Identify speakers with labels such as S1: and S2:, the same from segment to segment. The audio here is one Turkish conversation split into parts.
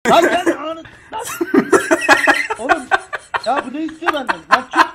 S1: Lan gel anı. Oğlum ya bu ne istiyor benden? Lan çık.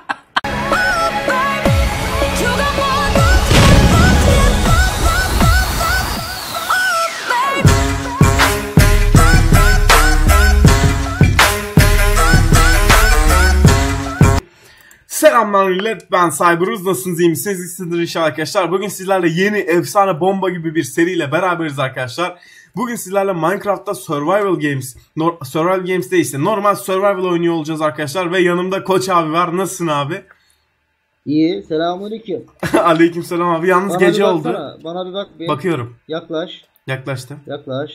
S2: Selamlar millet, ben Cyberuz. Nasılsınız, iyi misiniz? İyisinizdir inşallah arkadaşlar. Bugün sizlerle yeni efsane bomba gibi bir seriyle beraberiz arkadaşlar. Bugün sizlerle Minecraft'ta Survival Games değil işte normal Survival oynuyor olacağız arkadaşlar. Ve yanımda Koç abi var. Nasılsın abi?
S1: İyi, selamünaleyküm.
S2: Aleykümselam abi. Yalnız
S1: Bana
S2: gece
S1: bir
S2: oldu.
S1: baksana, bana bir bak.
S2: Bakıyorum.
S1: Yaklaş.
S2: Yaklaştım.
S1: Yaklaş.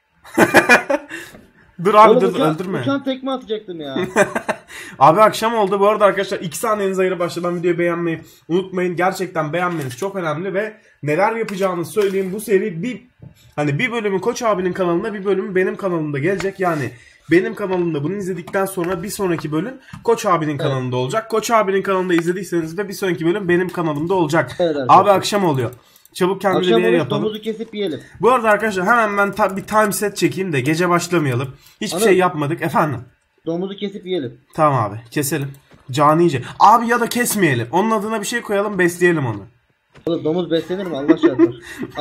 S2: Dur abi,
S1: Oğlum,
S2: dur öldürme.
S1: uçan tekme atacaktım ya.
S2: Abi akşam oldu. Bu arada arkadaşlar 2 saniyenizi ayırıp başladan videoyu beğenmeyi unutmayın. Gerçekten beğenmeniz çok önemli ve neler yapacağını söyleyeyim. Bu seri bir bölümü Koç abinin kanalında, bir bölümü benim kanalımda gelecek. Yani benim kanalımda bunu izledikten sonra bir sonraki bölüm Koç abinin kanalında olacak. Koç abinin kanalında izlediyseniz de bir sonraki bölüm benim kanalımda olacak.
S1: Evet,
S2: abi akşam oluyor. Çabuk kendimize bir yer yapalım.
S1: Domuzu kesip yiyelim.
S2: Bu arada arkadaşlar hemen ben bir time set çekeyim de gece başlamayalım. Hiçbir şey yapmadık efendim.
S1: Domuzu kesip yiyelim.
S2: Tamam abi, keselim. Canice. Abi ya da kesmeyelim. Onun adına bir şey koyalım, besleyelim onu.
S1: Oğlum domuz beslenir mi? Allah çarpar.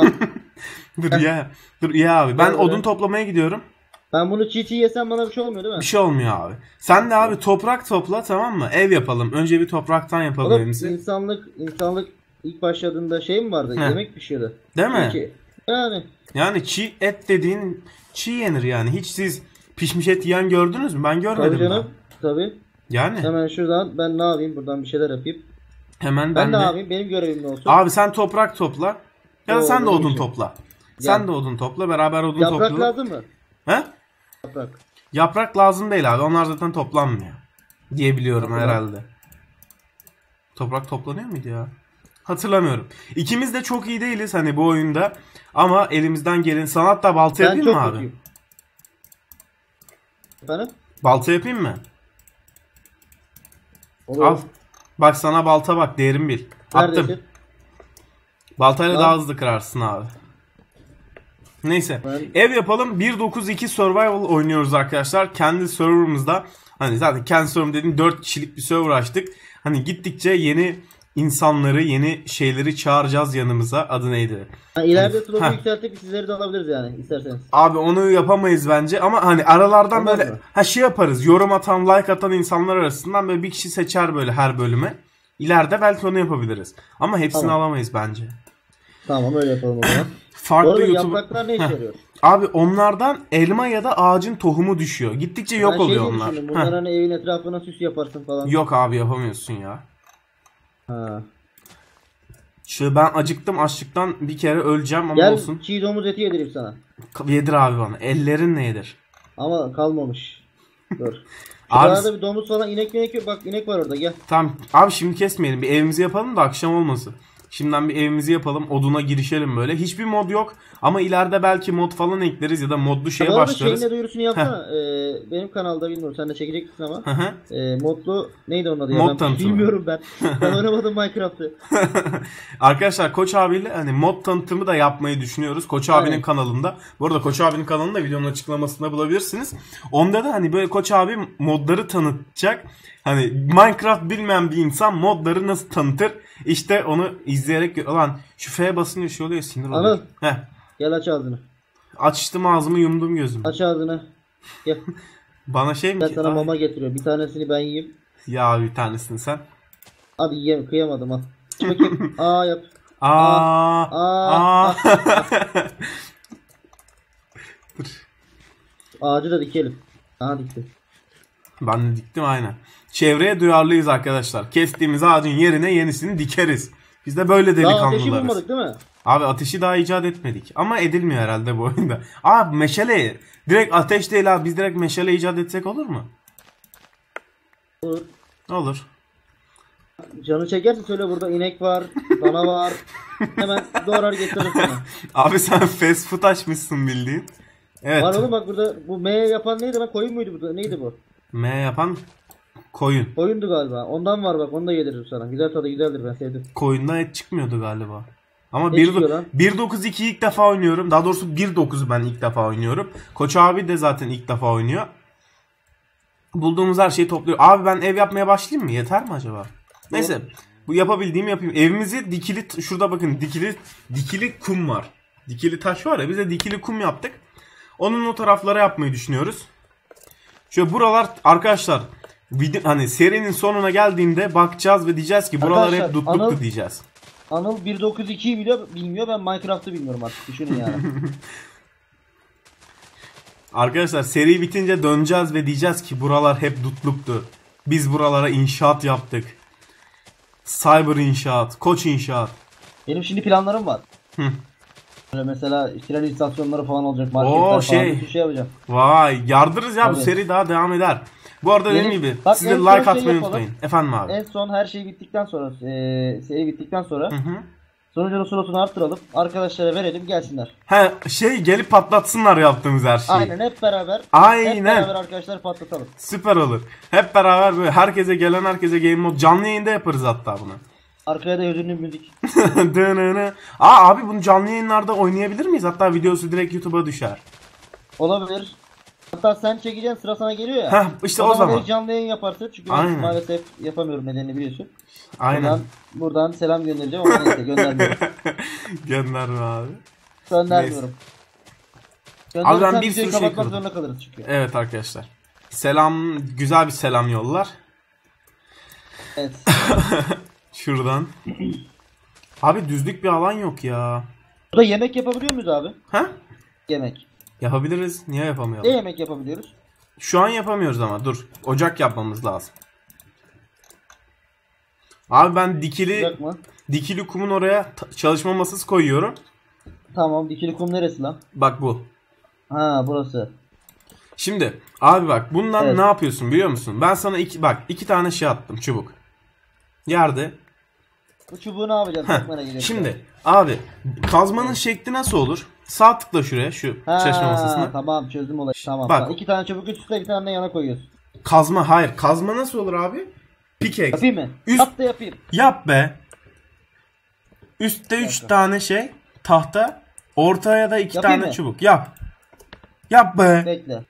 S2: Dur ya abi. Ben odun toplamaya gidiyorum.
S1: Ben bunu çiğ yesem bana bir şey olmuyor değil mi?
S2: Bir şey olmuyor abi. Sen de abi toprak topla, tamam mı? Ev yapalım. Önce bir topraktan yapalım
S1: oğlum,
S2: evimizi.
S1: insanlık ilk başladığında şey mi vardı? Yemek pişiyordu.
S2: Değil mi?
S1: Peki.
S2: Yani çiğ et dediğin çiğ yenir yani. Hiç siz pişmiş et yiyen gördünüz mü? Ben görmedim.
S1: Tabii canım. Tabii.
S2: Yani.
S1: Hemen şuradan ben ne yapayım? Buradan bir şeyler yapayım.
S2: Hemen
S1: ben
S2: de.
S1: ne yapayım? Benim görevim ne olsun?
S2: Abi sen toprak topla. Ya da sen de odun
S1: şey.
S2: topla. Sen de odun topla. Beraber odun topla.
S1: Yaprak lazım mı?
S2: He?
S1: Yaprak.
S2: Yaprak lazım değil abi. Onlar zaten toplanmıyor. Diyebiliyorum herhalde. Toprak toplanıyor muydu ya? Hatırlamıyorum. İkimiz de çok iyi değiliz hani bu oyunda. Ama elimizden gelin. Sana hatta balta yapayım mı abi?
S1: Kötüyüm. Efendim?
S2: Balta yapayım mı?
S1: Olur.
S2: Al. Bak sana balta, bak değerim bil. Attım.
S1: Neredesin?
S2: Baltayla daha hızlı kırarsın abi. Neyse. Ev yapalım. 1.9.2 Survival oynuyoruz arkadaşlar. Kendi serverımızda. Hani zaten kendi serverım dediğim 4 kişilik bir server açtık. Hani gittikçe yeni insanları, yeni şeyleri çağıracağız yanımıza. Adı neydi?
S1: İleride slotu yükseltip sizleri de alabiliriz yani isterseniz.
S2: Abi onu yapamayız bence ama hani aralardan böyle şey yaparız. Yorum atan, like atan insanlar arasından böyle bir kişi seçer böyle her bölüme. İleride belki onu yapabiliriz. Ama hepsini alamayız bence.
S1: Tamam, öyle yapalım o zaman.
S2: Farklı YouTube...
S1: Yapraklar ne işe yarıyor?
S2: Abi onlardan elma ya da ağacın tohumu düşüyor. Gittikçe yok oluyor onlar.
S1: Bunlar hani evin etrafına süs yaparsın falan.
S2: Yok abi, yapamıyorsun ya.
S1: Ha.
S2: Ben acıktım, açlıktan bir kere öleceğim ama olsun.
S1: Gel çiğ domuz eti yedireyim sana.
S2: Yedir abi bana. Ellerinle yedir.
S1: Ama kalmamış. Dur.
S2: Abi...
S1: Arada bir domuz falan, inek yok. Bak inek var orada, gel.
S2: Tamam abi, şimdi kesmeyelim. Bir evimizi yapalım da akşam olmasın. Şimdiden bir evimizi yapalım. Oduna girişelim böyle. Hiçbir mod yok. Ama ileride belki mod falan ekleriz ya da modlu şeye başlarız.
S1: Şeyin de duyurusunu yapsana. Benim kanalda bilmiyorum. Sen de çekecek misin ama. Modlu neydi onun adı ya?
S2: Mod
S1: tanıtımı. Bilmiyorum ben. Ben oynamadım Minecraft'ı.
S2: Arkadaşlar Koç abiyle hani mod tanıtımı da yapmayı düşünüyoruz. Koç abinin kanalında. Bu arada Koç abinin kanalında videonun açıklamasında bulabilirsiniz. Onda da hani böyle Koç abi modları tanıtacak. Hani Minecraft bilmeyen bir insan modları nasıl tanıtır? İşte onu izleyerek... Ulan şu F'ye basınca şey oluyor, sinir oluyor.
S1: Anıl.
S2: Heh.
S1: Gel aç ağzını.
S2: Açtım ağzımı, yumdum gözümü.
S1: Aç ağzını. Gel.
S2: Bana şey mi?
S1: Ben sana mama getiriyorum. Bir tanesini ben yiyeyim.
S2: Ya bir tanesini sen.
S1: Hadi yiyeyim, kıyamadım ha. Bakayım. Aa yap.
S2: Aa.
S1: Ağacı da dikelim. Aha diktim.
S2: Ben de diktim aynen. Çevreye duyarlıyız arkadaşlar. Kestiğimiz ağacın yerine yenisini dikeriz. Biz de böyle delikanlılarız.
S1: Daha ateşi bulmadık değil mi?
S2: Abi ateşi daha icat etmedik. Ama edilmiyor herhalde bu oyunda. Abi meşale. Direkt ateş değil abi. Biz direkt meşale icat etsek olur mu?
S1: Olur.
S2: Olur.
S1: Canı çekerse söyle, burada inek var, dana var. Hemen doğrar getiririm sana.
S2: Abi sen fast food açmışsın bildiğin. Evet.
S1: Var oğlum, bak burada bu M yapan neydi lan? Koyun muydu burada? Neydi bu?
S2: M yapan koyun.
S1: Koyundu galiba. Ondan var bak, onu da yediririm sana. Güzel tadı, güzeldir, ben sevdim.
S2: Koyundan et çıkmıyordu galiba. Ama
S1: Ne çıkıyor lan?
S2: 1.9.2'yi ilk defa oynuyorum. Daha doğrusu 1.9'u ben ilk defa oynuyorum. Koç abi de zaten ilk defa oynuyor. Bulduğumuz her şeyi topluyor. Abi ben ev yapmaya başlayayım mı? Yeter mi acaba? Neyse. Bu yapabildiğimi yapayım. Evimizi dikili, şurada bakın dikili kum var. Dikili taş var ya, biz de dikili kum yaptık. Onun o taraflara yapmayı düşünüyoruz. Şöyle buralar arkadaşlar, hani serinin sonuna geldiğinde bakacağız ve diyeceğiz ki buralar hep
S1: Arkadaşlar,
S2: dutluktu diyeceğiz.
S1: Anıl 1.9.2'yi bilmiyor. Ben Minecraft'ı bilmiyorum artık. Düşünün yani.
S2: Arkadaşlar seri bitince döneceğiz ve diyeceğiz ki buralar hep dutluktu. Biz buralara inşaat yaptık. Cyber inşaat, koç inşaat.
S1: Benim şimdi planlarım var.
S2: Hı.
S1: Böyle mesela tren istasyonları falan olacak.
S2: Oo,
S1: Marketler falan.
S2: şey.
S1: Bir şey yapacağım.
S2: Vay, yardırırız ya, bu
S1: Tabii.
S2: seri daha devam eder. Bu arada dediğim
S1: Benim-
S2: gibi
S1: bak,
S2: size
S1: en son
S2: like
S1: şey
S2: atmayı
S1: yapalım.
S2: unutmayın. Efendim abi.
S1: En son her şey bittikten sonra, seri bittikten sonra
S2: Hı hı.
S1: sunucunun slotunu arttıralım. Arkadaşlara verelim gelsinler.
S2: Gelip patlatsınlar yaptığımız her şeyi.
S1: Aynen hep beraber.
S2: Aynen.
S1: Hep beraber arkadaşlar patlatalım.
S2: Süper olur. Hep beraber böyle herkese game mode canlı yayında yaparız hatta bunu.
S1: Arkaya da hüzünlü müzik.
S2: Dınını. Abi bunu canlı yayınlarda oynayabilir miyiz? Hatta videosu direkt YouTube'a düşer.
S1: Olabilir. Hatta sen çekeceksin, sıra sana geliyor ya.
S2: Heh, işte o zaman.
S1: direkt canlı yayın yaparsın. Çünkü ben
S2: Aynen.
S1: maalesef yapamıyorum, nedenini biliyorsun.
S2: Aynen.
S1: Buradan selam göndereceğim ama neyse göndermiyorum.
S2: Gönderme abi.
S1: Göndermiyorum.
S2: Abi ben
S1: Gönderirsen
S2: bir
S1: videoyu
S2: sürü şey
S1: kapatmak
S2: kurdum.
S1: zorunda kalırız çünkü.
S2: Evet arkadaşlar. Selam, güzel bir selam yollar.
S1: Evet.
S2: Şuradan. Abi düzlük bir alan yok ya.
S1: Burada yemek yapabiliyor muyuz abi?
S2: Ha?
S1: Yemek.
S2: Yapabiliriz. Niye
S1: Ne
S2: yapamayalım?
S1: yemek yapabiliyoruz?
S2: Şu an yapamıyoruz ama dur. Ocak yapmamız lazım. Abi ben
S1: Sıcak mı?
S2: dikili kumun oraya çalışma masası koyuyorum.
S1: Tamam, dikili kum neresi lan?
S2: Bak bu.
S1: Ha, burası.
S2: Şimdi abi bak bundan
S1: Evet.
S2: ne yapıyorsun biliyor musun? Ben sana iki tane şey attım, çubuk. Yerde.
S1: Bu çubuğu ne yapacağız?
S2: Heh,
S1: Çok merak ediyorum.
S2: şimdi abi kazmanın şekli nasıl olur? Sağ tıkla şuraya, şu çalışma masasına.
S1: Tamam, çözdüm olayı. Tamam.
S2: Bak.
S1: Tamam. 2 tane çubuk üst üste, bir tane de yana koyuyoruz.
S2: Hayır, kazma nasıl olur abi? Pickaxe.
S1: Yapayım mı?
S2: Üst-
S1: Yap da yapayım.
S2: Yap be. Üstte 3 tane tahta, ortaya da 2
S1: Yapayım
S2: tane
S1: mı?
S2: çubuk. Yap. Yap be.
S1: Bekle.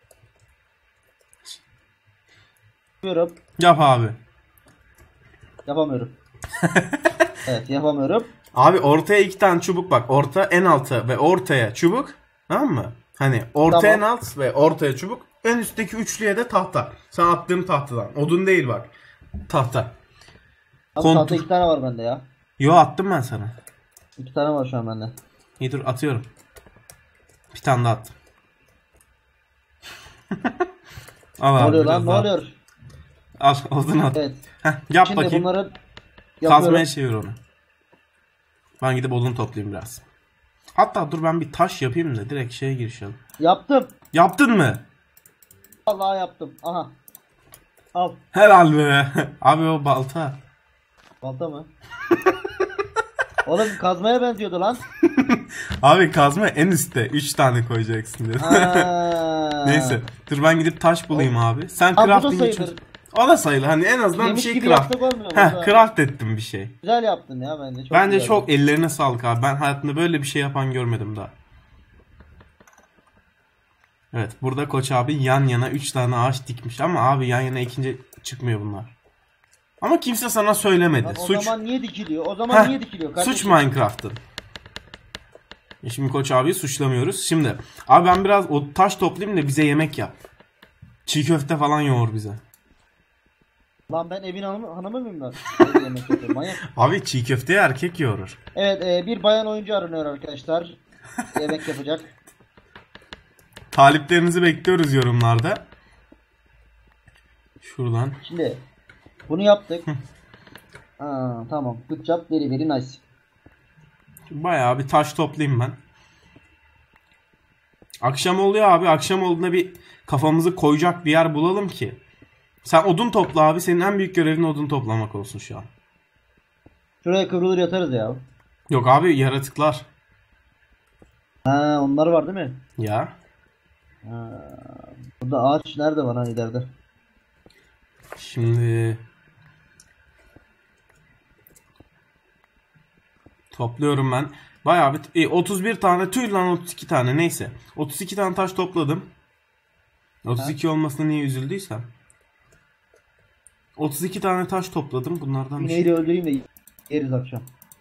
S1: Yapıyorum.
S2: Yap abi.
S1: Yapamıyorum. Evet, yapamıyorum.
S2: Abi ortaya 2 tane çubuk bak. En alta ve ortaya çubuk. Tamam mı? Hani orta
S1: Tamam.
S2: en alt ve ortaya çubuk. En üstteki üçlüye de tahta. Sen attığın tahtadan. Odun değil bak. Tahta.
S1: Abi
S2: Kontur.
S1: tahta 2 tane var bende ya.
S2: Yo, attım ben sana.
S1: 2 tane var şu an bende.
S2: İyi dur, atıyorum. Bir tane daha attım. Al
S1: Ne
S2: abi,
S1: oluyor
S2: biraz
S1: lan? Ne
S2: daha.
S1: oluyor?
S2: Al odunu at.
S1: Evet.
S2: Yap
S1: Şimdi
S2: bakayım.
S1: bunları
S2: Kazmaya
S1: yapıyorum.
S2: çevir onu. Ben gidip odun toplayayım biraz. Hatta dur ben bir taş yapayım da direkt girişelim.
S1: Yaptım.
S2: Yaptın mı?
S1: Vallahi yaptım. Aha. Al.
S2: Helal be. Abi o balta.
S1: Balta mı? Oğlum kazmaya benziyordu lan.
S2: Abi kazma en üstte 3 tane koyacaksın dedi.
S1: Aa.
S2: Neyse. Dur ben gidip taş bulayım abi. Sen
S1: Abi bu da
S2: crafting
S1: sayılır.
S2: için. O da sayılır. Hani en azından
S1: Yemiş
S2: bir şey
S1: gibi
S2: craft.
S1: yapsak olmuyor mu? Güzel.
S2: Craft ettim bir şey.
S1: Güzel yaptın ya bence. Çok
S2: Bence
S1: güzel.
S2: çok ellerine sağlık abi. Ben hayatımda böyle bir şey yapan görmedim daha. Evet, burada Koç abi yan yana 3 tane ağaç dikmiş ama abi yan yana ikinci çıkmıyor bunlar. Ama kimse sana söylemedi.
S1: Lan o
S2: Suç
S1: zaman niye dikiliyor? O zaman niye dikiliyor kardeşim?
S2: suç Minecraft'ın. Şimdi Koç abiyi suçlamıyoruz. Şimdi abi ben biraz o taş toplayayım da bize yemek yap. Çiğ köfte falan yoğur bize.
S1: Lan ben evin hanımı mıyım lan? Evde yemek yapıyorum, manyak.
S2: Abi çiğ köfteye erkek yoğurur.
S1: Evet, bir bayan oyuncu aranıyor arkadaşlar. Yemek yapacak.
S2: Taliplerinizi bekliyoruz yorumlarda. Şuradan.
S1: Şimdi bunu yaptık. Tamam. Good job, very very nice.
S2: Bayağı bir taş toplayayım ben. Akşam oluyor abi. Akşam olduğunda bir kafamızı koyacak bir yer bulalım ki. Sen odun topla abi. Senin en büyük görevin odun toplamak olsun şu an.
S1: Şuraya kıvrılır yatarız ya.
S2: Yok abi, yaratıklar.
S1: Onlar var değil mi?
S2: Ya.
S1: Burada ağaç nerede var ileride?
S2: Şimdi topluyorum ben. Bayağı bir 31 tane tüy lan 32 tane neyse. 32 tane taş topladım. 32 olmasına niye üzüldüysem. 32 tane taş topladım. Bunlardan bir
S1: İneği de öldüreyim de yeriz akşam.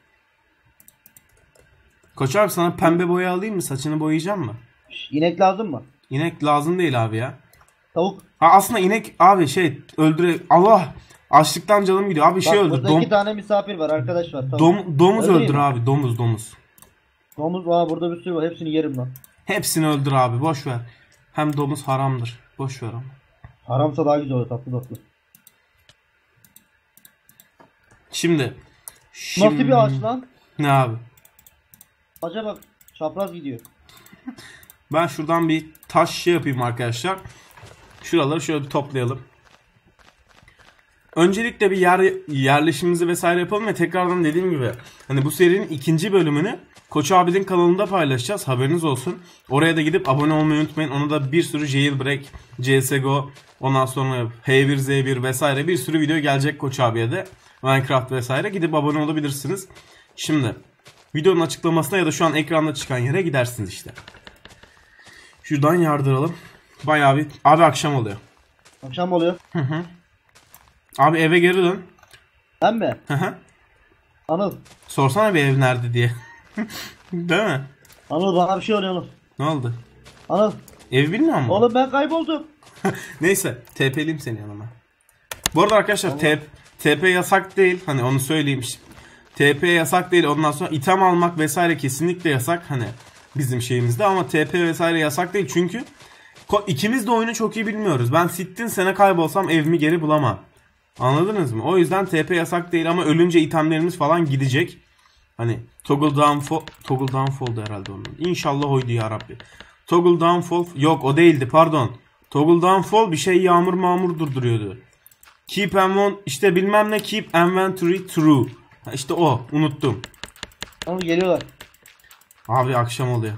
S2: Koç abi sana pembe boya alayım mı? Saçını boyayacağım mı?
S1: İnek lazım mı?
S2: İnek lazım değil abi ya.
S1: Tavuk.
S2: Ha aslında inek abi Allah açlıktan canım gidiyor. Abi
S1: Bak,
S2: öldür.
S1: burada 2 tane misafir var, arkadaş var.
S2: Domuz
S1: Öldüreyim
S2: öldür
S1: mi?
S2: abi. Domuz.
S1: Domuz var burada, bir sürü var. Hepsini yerim lan.
S2: Hepsini öldür abi. Boş ver. Hem domuz haramdır. Boş ver ama.
S1: Haramsa daha güzel olur, tatlı tatlı.
S2: Şimdi
S1: Nasıl bir ağaç lan?
S2: ne abi?
S1: Ağaca bak. Çapraz gidiyor.
S2: Ben şuradan bir taş yapayım arkadaşlar. Şuraları şöyle bir toplayalım. Öncelikle bir yerleşimimizi vesaire yapalım ve tekrardan dediğim gibi hani bu serinin ikinci bölümünü Koç abinin kanalında paylaşacağız. Haberiniz olsun. Oraya da gidip abone olmayı unutmayın. Ona da bir sürü Jailbreak, CSGO, ondan sonra H1Z1 vesaire bir sürü video gelecek Koç abiye de. Minecraft vesaire. Gidip abone olabilirsiniz. Şimdi videonun açıklamasına ya da şu an ekranda çıkan yere gidersiniz işte. Şuradan yardıralım. Bayağı bir... Abi akşam oluyor.
S1: Akşam mı oluyor?
S2: Hı. Abi eve geri dön.
S1: Ben mi?
S2: Hı.
S1: Anıl.
S2: Sorsana bir ev nerede diye. Değil mi?
S1: Anıl bana bir şey oluyor Anıl.
S2: Ne oldu?
S1: Anıl.
S2: Ev bilmiyor musun?
S1: Oğlum ben kayboldum.
S2: Neyse TP'liyim seni yanıma. Bu arada arkadaşlar TP yasak değil. Hani onu söyleyeyim. TP yasak değil. Ondan sonra item almak vesaire kesinlikle yasak. Hani bizim şeyimizde ama TP vesaire yasak değil. Çünkü ikimiz de oyunu çok iyi bilmiyoruz. Ben sittin sene kaybolsam evimi geri bulamam. Anladınız mı? O yüzden TP yasak değil ama ölünce itemlerimiz falan gidecek. Hani toggle downfall'du herhalde onun. İnşallah oydu ya Rabbi. Toggle downfall yok o değildi pardon. Toggle downfall bir şey yağmur durduruyordu. Keep işte bilmem ne keep inventory true. İşte o unuttum.
S1: Anıl geliyorlar.
S2: Abi akşam oluyor.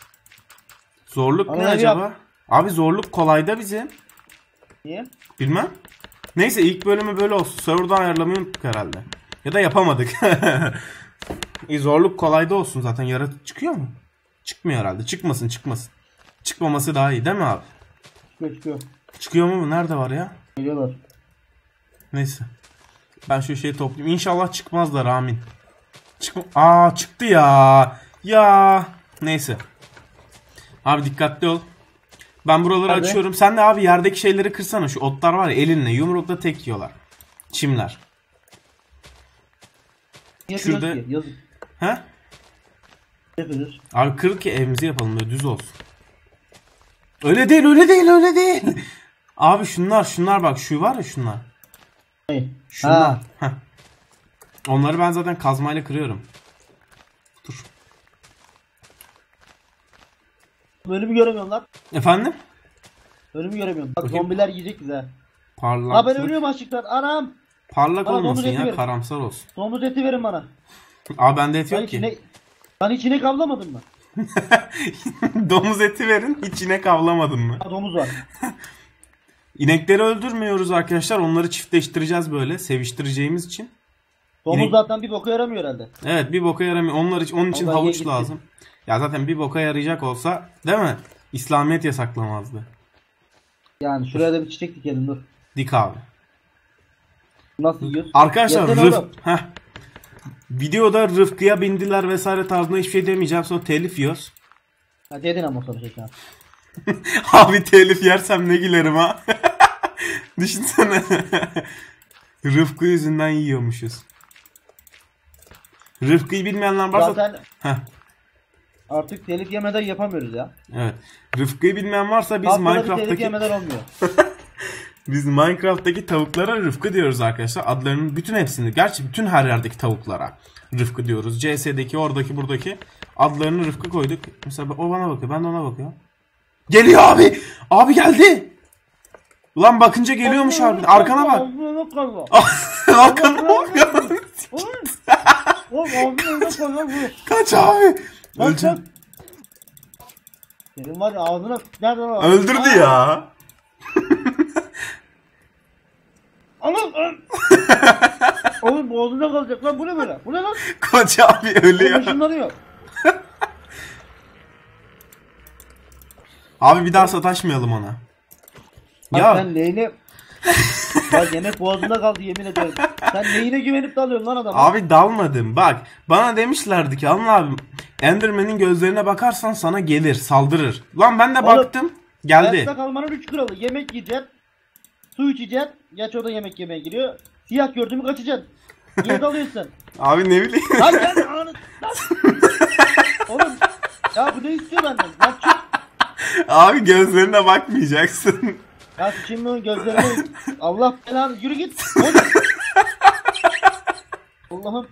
S2: Zorluk
S1: Anıl
S2: ne
S1: ev
S2: acaba?
S1: yap.
S2: Abi zorluk kolayda bizim.
S1: Niye?
S2: Bilmem. Neyse ilk bölümü böyle olsun. Server'dan ayarlamayı unuttuk herhalde. Ya da yapamadık. Zorluk kolayda olsun zaten. Yaratık çıkıyor mu? Çıkmıyor herhalde. Çıkmasın. Çıkmaması daha iyi değil mi abi?
S1: Çıkıyor.
S2: Çıkıyor mu? Nerede var ya?
S1: Geliyorlar.
S2: Neyse. Ben şu şeyi toplayayım. İnşallah çıkmazlar amin. Çıktı ya. Neyse. Abi dikkatli ol. Ben buraları
S1: Hadi.
S2: açıyorum. Sen de abi yerdeki şeyleri kırsana. Şu otlar var ya elinle yumrukla tek yiyorlar. Çimler. Şurada-
S1: Ki? Yazık.
S2: He?
S1: Yapıyoruz.
S2: Abi kır ki evimizi yapalım böyle düz olsun. Öyle değil. Abi şunlar bak şu var ya şunlar.
S1: Hey.
S2: Şunlar.
S1: Ha.
S2: Heh. Onları ben zaten kazmayla kırıyorum. Dur.
S1: Bölümü göremiyorum lan.
S2: Efendim?
S1: Bölümü göremiyorum. Bak
S2: Bakayım.
S1: zombiler yiyecek bize.
S2: Parlak.
S1: Ha ben ölüyorum açlıktan. Anam.
S2: Parlak
S1: Bana
S2: olmasın
S1: domuz eti
S2: ya
S1: verin.
S2: karamsar olsun.
S1: Domuz eti verin bana.
S2: Abi bende et
S1: Ben
S2: yok ki.
S1: içine kavlamadın mı?
S2: Domuz eti verin içine kavlamadın mı?
S1: Ha, domuz var.
S2: İnekleri öldürmüyoruz arkadaşlar. Onları çiftleştireceğiz böyle seviştireceğimiz için.
S1: Domuz
S2: İnek-
S1: zaten bir boka yaramıyor herhalde.
S2: Evet bir boka yaramıyor. Onun için
S1: Vallahi
S2: havuç
S1: gitti.
S2: lazım. Ya zaten bir boka yarayacak olsa değil mi? İslamiyet yasaklamazdı.
S1: Yani şuraya da bir çiçek dikelim dur.
S2: Dik abi.
S1: Nasıl yiyoruz?
S2: Arkadaşlar
S1: Yesene oğlum.
S2: videoda Rıfkı'ya bindiler vesaire tarzında hiçbir şey demeyeceğim. Sonra telif yiyoruz.
S1: Ha dedin ama sonra şey ya.
S2: Abi telif yersem ne gülerim ha. Düşünsene. Rıfkı yüzünden yiyormuşuz. Rıfkı'yı bilmeyenler varsa...
S1: Zaten
S2: Heh,
S1: artık telif yemeden yapamıyoruz ya.
S2: evet. Rıfkı'yı bilmeyen varsa biz
S1: Haftada bir telif
S2: Minecraft'taki...
S1: yemeden olmuyor.
S2: Biz Minecraft'taki tavuklara Rıfkı diyoruz arkadaşlar. Adlarının bütün hepsini, gerçi bütün her yerdeki tavuklara Rıfkı diyoruz. CS'deki, oradaki, buradaki adlarını Rıfkı koyduk. Mesela o bana bakıyor, ben de ona bakıyorum. Geliyor abi! Abi geldi! Ulan bakınca geliyormuş harbiden. Arkana bak. Arkana bak. Kaç abi. Öleceğim.
S1: Senin var ya ağzına nereden var?
S2: Öldürdü ya.
S1: Oğlum oğlum boğazında kalacak lan, bu ne böyle? Bu ne lan?
S2: Koç abi ölüyor.
S1: Işınlanıyor.
S2: Abi bir daha sataşmayalım ona.
S1: Bak
S2: Ya
S1: sen neyine... Ya yemek boğazında kaldı yemin ederim. Sen neyine güvenip dalıyorsun lan adama?
S2: abi dalmadım. Bak bana demişlerdi ki Anıl abi Enderman'in gözlerine bakarsan sana gelir, saldırır. Lan ben de
S1: Oğlum,
S2: baktım. Geldi.
S1: Hayatta kalmanın 3 kuralı. Yemek yiyeceksin. Su içeceksin. Gerçi o da yemek yemeye giriyor. Siyah gördün mü kaçacaksın. Niye dalıyorsun sen?
S2: Abi ne bileyim.
S1: Lan gel anı. Lan. Oğlum. Ya bu ne istiyor benden? Lan çık.
S2: Abi gözlerine bakmayacaksın.
S1: Ya şimdi onun gözlerine... Allah belanı. Yürü git. Oğlum. Allah'ım.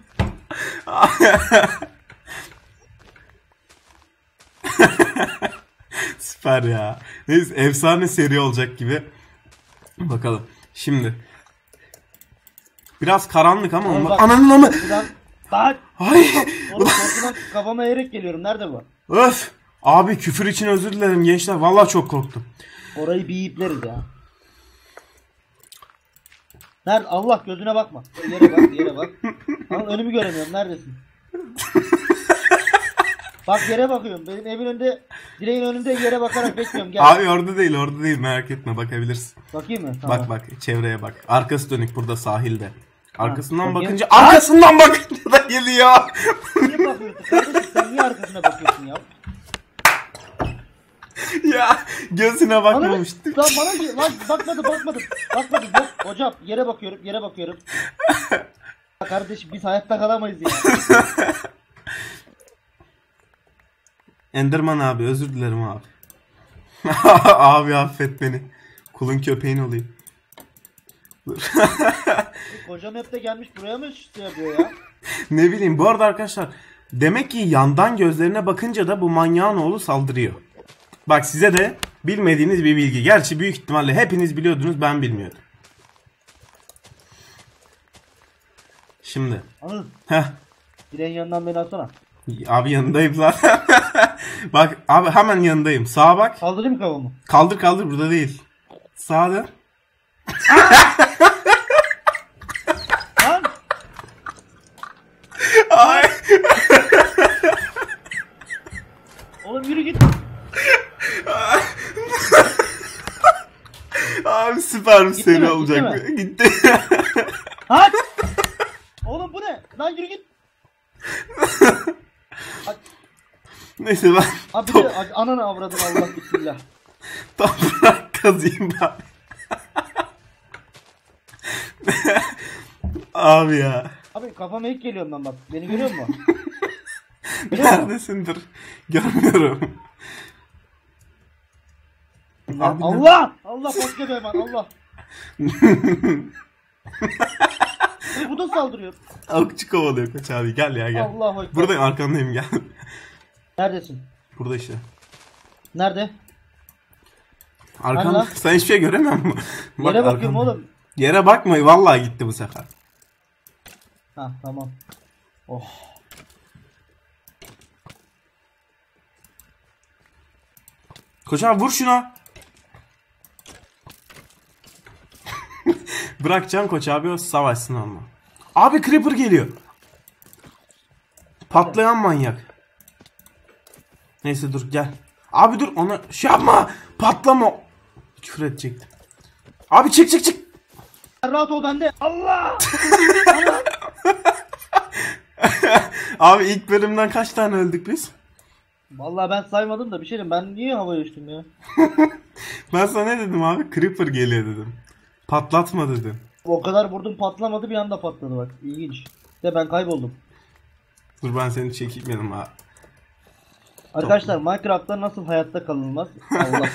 S2: Süper ya. Neyse efsane seri olacak gibi. Bakalım. Şimdi. Biraz karanlık ama
S1: Oğlum bak,
S2: ananın ama.
S1: korkudan... Bak.
S2: Ay.
S1: Oğlum korkudan kafama eğerek geliyorum. Nerede bu?
S2: Öf. Abi küfür için özür dilerim gençler. Vallahi çok korktum.
S1: Orayı bir ipleriz ya. Nerede? Allah gözüne bakma. Yere bak, yere bak. Lan önümü göremiyorum. Neredesin? Bak yere bakıyorum. Benim evin önünde, direğin önünde yere bakarak bekliyorum. Gel.
S2: Abi orada değil merak etme bakabilirsin.
S1: Bakayım mı? Tamam.
S2: Bak çevreye bak. Arkası dönük burada sahilde. Arkasından
S1: bakayım.
S2: bakınca da geliyor.
S1: Niye bakıyorsun kardeşim? Sen niye arkasına bakıyorsun ya?
S2: Ya gözüne bakmamıştım.
S1: Lan bana lan bakmadım. Yok hocam yere bakıyorum. Ya kardeşim biz hayatta kalamayız ya.
S2: Enderman abi özür dilerim abi. Abi affet beni. Kulun köpeğin olayım. Dur.
S1: Hocam hep de gelmiş buraya mı şey yapıyor ya?
S2: Ne bileyim bu arada arkadaşlar. Demek ki yandan gözlerine bakınca da bu manyağın oğlu saldırıyor. Bak size de bilmediğiniz bir bilgi. Gerçi büyük ihtimalle hepiniz biliyordunuz ben bilmiyordum. Şimdi.
S1: Anıl.
S2: Heh.
S1: Direğin yanından beni alsana.
S2: Abi yanındayım zaten. Bak abi hemen yanındayım. Sağa bak.
S1: Kaldırayım kafamı.
S2: Kaldır burada değil. Sağa dön.
S1: Lan!
S2: Ay.
S1: Oğlum yürü git.
S2: Abi süper bir
S1: Gitti
S2: seri
S1: mi?
S2: olacak.
S1: Gitti
S2: Gitti.
S1: Lan! Oğlum bu ne? Lan yürü git.
S2: Neyse ben
S1: Abi bir de ananı avradın Allah bismillah.
S2: toprak kazıyım ben. Abi ya.
S1: Abi kafama ilk geliyorum ben bak. Beni görüyor musun?
S2: Neredesindir? Görmüyorum. Abi
S1: Allah! Allah başka bir hemen Allah. Bu da saldırıyor.
S2: Okçu kovalıyor koç abi. Gel ya gel.
S1: Allahu ekber.
S2: Buradayım arkandayım gel.
S1: Neredesin?
S2: Burada işte.
S1: Nerede?
S2: Arkanda.
S1: Allah.
S2: Sen hiçbir şey göremiyor musun? Bak,
S1: Yere bakıyorum
S2: arkanda.
S1: oğlum.
S2: Yere bakma. Vallahi gitti bu sefer.
S1: Ha tamam. Oh.
S2: Koç abi vur şuna. Bırakacağım koç abi o savaşsın ama. Abi Creeper geliyor. Patlayan manyak. Neyse dur gel. Abi dur ona şey yapma. Patlama. Küfür edecektim. Abi çık.
S1: Rahat ol bende. Allah! Allah!
S2: Abi ilk bölümden kaç tane öldük biz?
S1: Vallahi ben saymadım da bir şey diyeyim. Ben niye havaya uçtum ya?
S2: Ben sana ne dedim abi? Creeper geliyor dedim. Patlatma dedim.
S1: O kadar vurdum patlamadı bir anda patladı bak. İlginç. De ben kayboldum.
S2: Dur ben seni çekmedim abi.
S1: Arkadaşlar Minecraft'ta nasıl hayatta kalınmaz? Allah.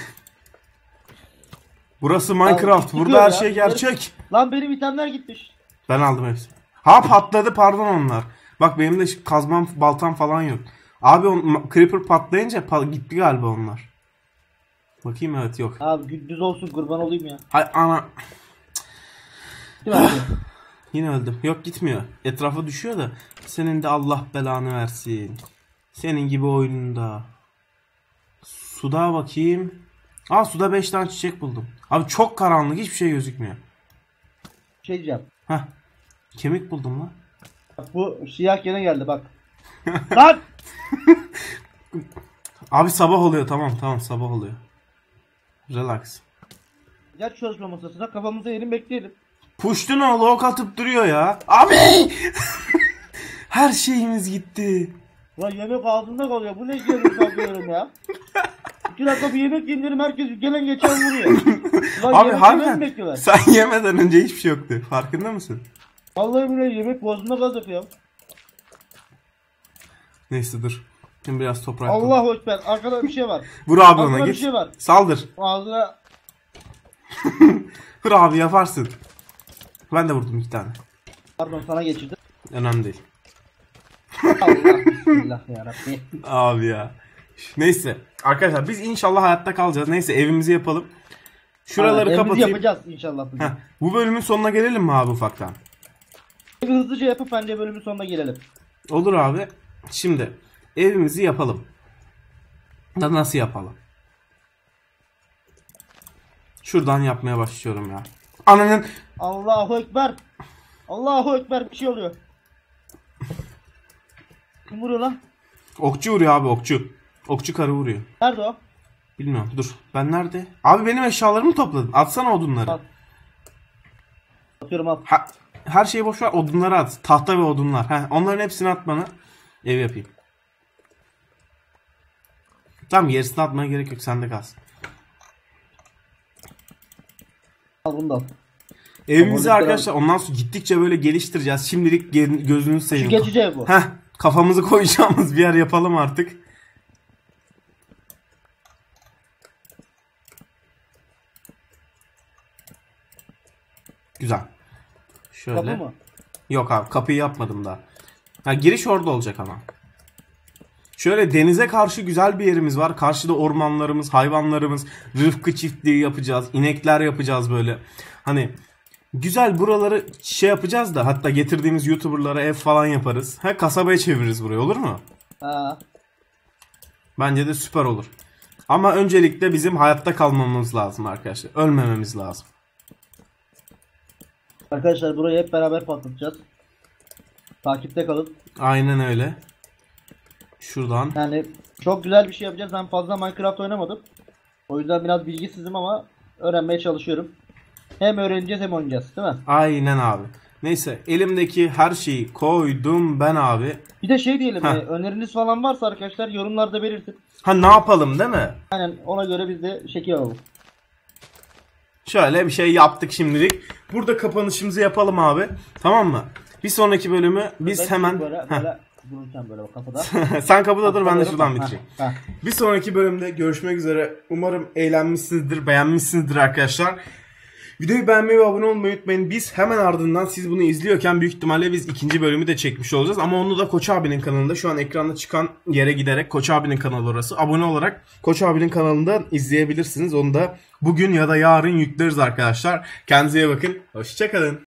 S2: Burası Minecraft.
S1: Abi,
S2: Burada her
S1: ya.
S2: şey gerçek.
S1: Lan benim itemler gitmiş.
S2: Ben aldım hepsini. Ha patladı pardon onlar. Bak benim de kazmam baltam falan yok. Abi Creeper patlayınca gitti galiba onlar. Bakayım evet yok.
S1: Abi düz olsun kurban olayım ya.
S2: Hay ana.
S1: Değil mi abi?
S2: Yine öldüm. Yok gitmiyor. Etrafa düşüyor da. Senin de Allah belanı versin. Senin gibi oyununda. Suda bakayım. Aa suda 5 tane çiçek buldum. Abi çok karanlık hiçbir şey gözükmüyor.
S1: Şey diyeceğim.
S2: Heh. Kemik buldum lan.
S1: Bak bu siyah gene geldi bak. Lan!
S2: Abi sabah oluyor tamam sabah oluyor. Relax.
S1: Gel çalışma masasına, kafamıza eğelim bekleyelim.
S2: Puştun oğlu ok atıp duruyor ya. Abi! Her şeyimiz gitti.
S1: Ulan yemek ağzında kalıyor. Bu ne yemek kalkıyorum ya. 2 dakika bir yemek yedirim, herkes gelen geçen vuruyor. Ulan
S2: Abi
S1: yemek
S2: harbiden
S1: bekliyorlar.
S2: sen yemeden önce hiçbir şey yoktu. Farkında mısın?
S1: Vallahi bile yemek boğazıma kalacak ya.
S2: Neyse dur. Şimdi biraz toprak koy.
S1: Allahu Ekber. Arkada bir şey var.
S2: Vur abi
S1: Arkada
S2: ona
S1: bir
S2: git.
S1: şey var.
S2: Saldır.
S1: Ağzına.
S2: Vur abi yaparsın. Ben de vurdum 2 tane.
S1: Pardon, sana geçirdim.
S2: Önemli değil.
S1: Allah bismillah yarabbim.
S2: Abi ya. Neyse. Arkadaşlar biz inşallah hayatta kalacağız. Neyse evimizi yapalım. Şuraları
S1: Evimizi
S2: kapatayım.
S1: yapacağız inşallah bugün.
S2: Heh, bu bölümün sonuna gelelim mi abi ufaktan?
S1: Evi hızlıca yapıp bence bölümün sonuna gelelim.
S2: Olur abi. Şimdi evimizi yapalım. Da nasıl yapalım? Şuradan yapmaya başlıyorum ya. Ananın.
S1: Allahu Ekber. Allahu Ekber, bir şey oluyor. Kim vuruyor lan?
S2: Okçu vuruyor abi okçu. Okçu karı vuruyor.
S1: Nerede o?
S2: Bilmiyorum dur. Ben nerede? Abi benim eşyalarımı topladın. Atsana odunları.
S1: Al. Atıyorum, al.
S2: Her şeyi boş ver, odunları at. Tahta ve odunlar. Heh, onların hepsini at bana. Ev yapayım. Tamam gerisini atmaya gerek yok. Sende kalsın.
S1: Al bunu da al.
S2: Evimizi
S1: Tamam,
S2: arkadaşlar ondan sonra gittikçe böyle geliştireceğiz. Şimdilik gözünüzü
S1: Şu
S2: seveyim.
S1: geçici ev bu.
S2: Heh, kafamızı koyacağımız bir yer yapalım artık. Güzel. Şöyle.
S1: Kapı mı?
S2: Yok abi kapıyı yapmadım daha. Ha, giriş orada olacak ama. Şöyle denize karşı güzel bir yerimiz var. Karşıda ormanlarımız, hayvanlarımız, rıfkı çiftliği yapacağız. İnekler yapacağız böyle. Hani güzel buraları şey yapacağız da hatta getirdiğimiz YouTuber'lara ev falan yaparız. Ha, kasabaya çeviririz burayı, olur mu?
S1: Ha.
S2: Bence de süper olur. Ama öncelikle bizim hayatta kalmamız lazım arkadaşlar. Ölmememiz lazım.
S1: Arkadaşlar burayı hep beraber patlatacağız. Takipte kalın.
S2: Aynen öyle. Şuradan.
S1: Yani çok güzel bir şey yapacağız. Ben fazla Minecraft oynamadım. O yüzden biraz bilgisizim ama öğrenmeye çalışıyorum. Hem öğreneceğiz hem oynayacağız, değil mi?
S2: Aynen abi. Neyse elimdeki her şeyi koydum ben abi.
S1: Bir de şey diyelim,
S2: Heh.
S1: öneriniz falan varsa arkadaşlar yorumlarda belirtin.
S2: Ha ne yapalım değil mi?
S1: Aynen, ona göre biz de şekil alalım.
S2: Şöyle bir şey yaptık şimdilik. Burada kapanışımızı yapalım abi. Tamam mı? Bir sonraki bölümü biz
S1: Ben
S2: hemen...
S1: böyle
S2: Heh.
S1: dururken böyle bak kapıda.
S2: Sen kapıda dur, ben de şuradan
S1: Heh,
S2: bitireyim.
S1: heh.
S2: Bir sonraki bölümde görüşmek üzere. Umarım eğlenmişsinizdir, beğenmişsinizdir arkadaşlar. Videoyu beğenmeyi ve abone olmayı unutmayın. Biz hemen ardından siz bunu izliyorken büyük ihtimalle biz ikinci bölümü de çekmiş olacağız. Ama onu da Koç abinin kanalında, şu an ekranda çıkan yere giderek, Koç abinin kanalı orası. Abone olarak Koç abinin kanalında izleyebilirsiniz. Onu da bugün ya da yarın yükleriz arkadaşlar. Kendinize iyi bakın. Hoşçakalın.